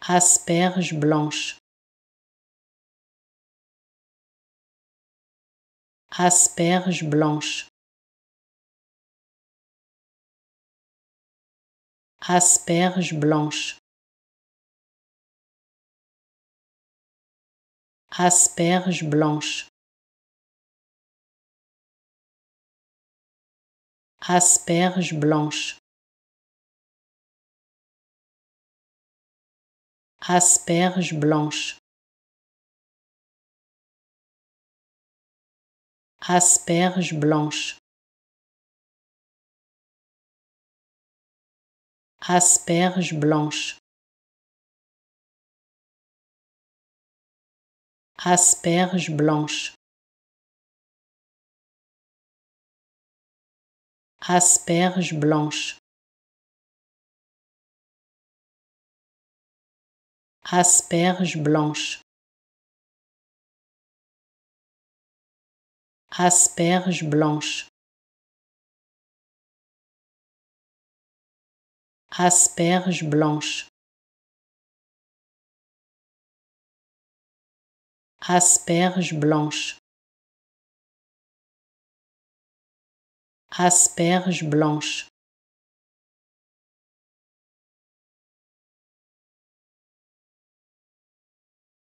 Asperge blanche. Asperge blanche. Asperge blanche. Asperge blanche. Asperge blanche. Asperge blanche. Asperge blanche. Asperge blanche. Asperge blanche. Asperge blanche. Asperge blanche. Asperge blanche. Asperge blanche. Asperge blanche. Asperge blanche.